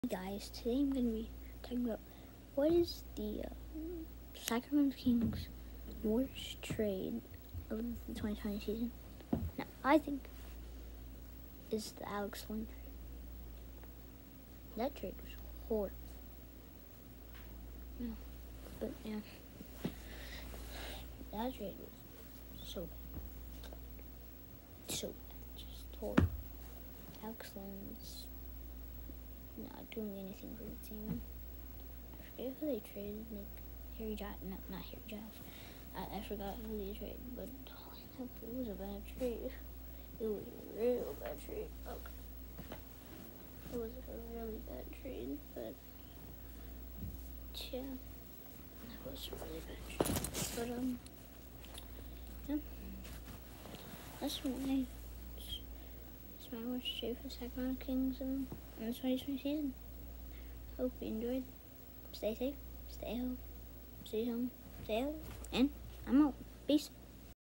Hey guys, today I'm going to be talking about what is the Sacramento Kings' worst trade of the 2020 season. Now, I think is the Alex Lynn trade. That trade was horrible. No, but yeah, that trade was so bad, just horrible. Alex Lynn's not doing anything for the team. I forget who they traded, like Harry Giles. No, not Harry Giles. I forgot who they traded, but it was a bad trade. It was a real bad trade. Okay. It was a really bad trade, but yeah, that was a really bad trade. But yeah, that's my worst trade for the Sacramento Kings in the 2020 season. Hope you enjoyed. Stay safe, stay home, stay out, and I'm out. Peace.